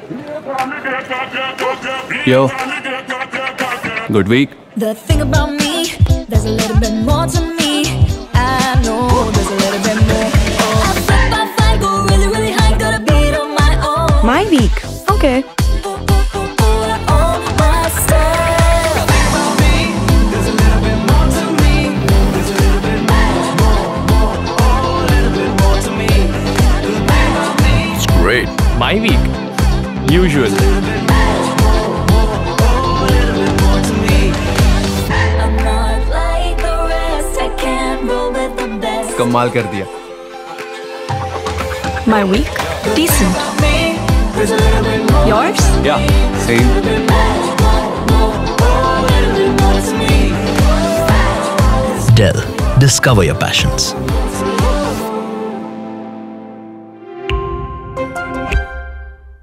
Yo, good week. The thing about me, there's a little bit more to me. I know there's a little bit more. I flip, I fight, go really, really high, got a beat on my own. My week. Okay. It's great. My week. Usual. कमाल कर दिया. My week? Decent. Yours? Yeah, same. Dell. Discover your passions.